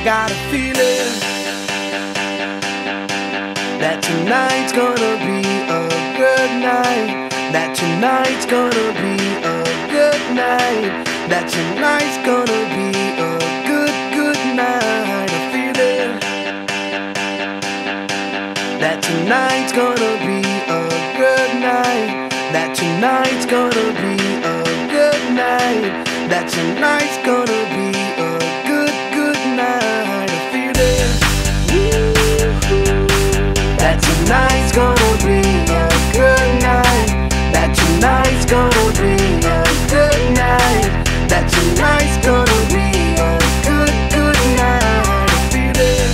got a feeling that tonight's gonna be a good night. That tonight's gonna be a good night. That tonight's gonna be a good night. A feeling that tonight's gonna be a good night. That tonight's gonna be a good night. That tonight's gonna be a good night. A feeling that tonight's gonna be a good night. That tonight's gonna be a good night. That tonight's gonna be a good night. A feeling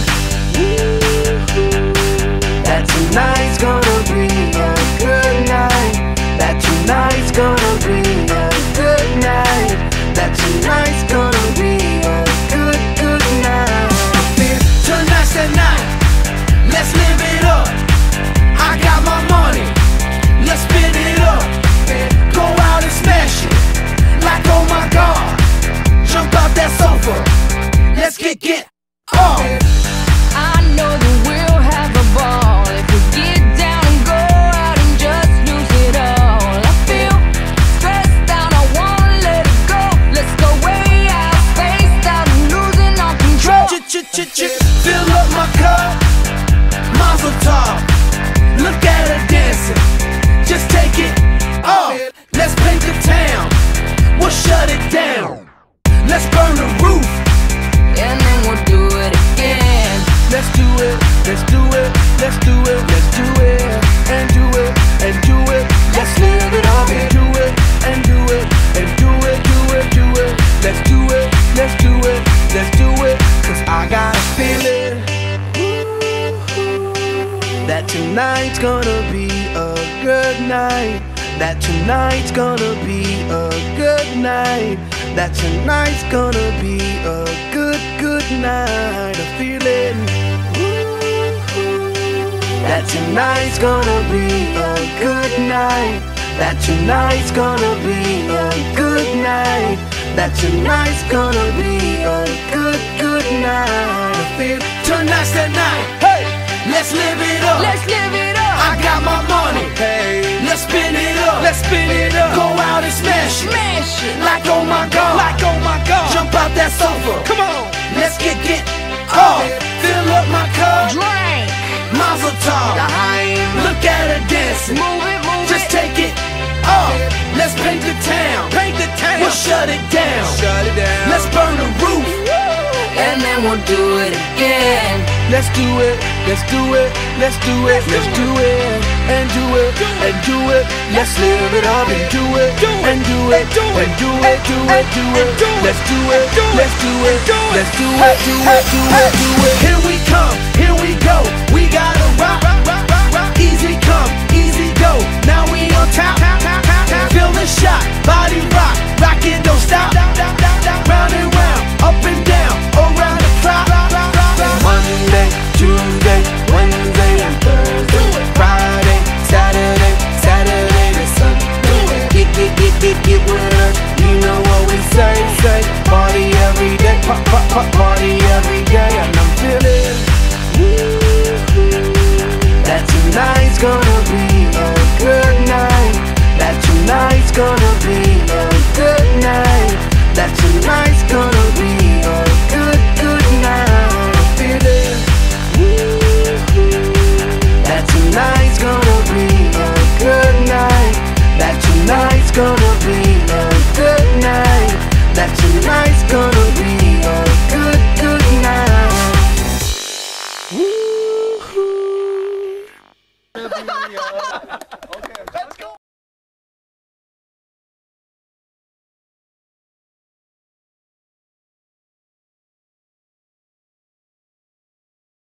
that tonight's gonna be a good night. That tonight's gonna be a good night. That tonight's gonna be a good night. Tonight's the night, let's live it up. I got my money, let's spin it up. Go out and smash it, like oh my God. Jump out that sofa, let's get off. I know that we'll have a ball if we get down and go out and just lose it all. I feel stressed out, I wanna let it go. Let's go way out, spaced out and losing all control. Fill up my cup, mazel tov. Look at her dancing, just take it off. Let's paint the town, we'll shut it down. Let's burn the roof, And then we'll do it again. let's do it, let's do it, let's do it, let's do it, and do it, and do it. Let's live it up and do it, and do it, and do it, do it, do it. Let's do it, let's do it, let's do it. Cause I got a feeling that tonight's gonna be a good night. That tonight's gonna be a good night. That tonight's gonna be a good night. A feeling that tonight's gonna be a good night. That tonight's gonna be a good night. That tonight's gonna be a good night. I feel tonight's the night. Hey, let's live it up. Let's live it up. I got my money. Hey, let's spin it up. Let's spin it up. Go out and smash it. Smash it. Like oh my God. Like oh my God. Jump out that sofa. Come on. Let's get off. Fill up my cup. Drink. Mazel tov. Look at her dancing. Move it, move Just it. take it off. Let's paint the town. Paint the town. We'll shut it down. Shut it down. Let's burn the roof. And then we'll do it again. Let's do it. Let's do it. Let's do it. Let's do it. And do it. And do it. Let's live it up and do it. And do it. And do it. Do it. Do it. Let's do it. Let's do it. Let's do it. Do it. Do it. Do it.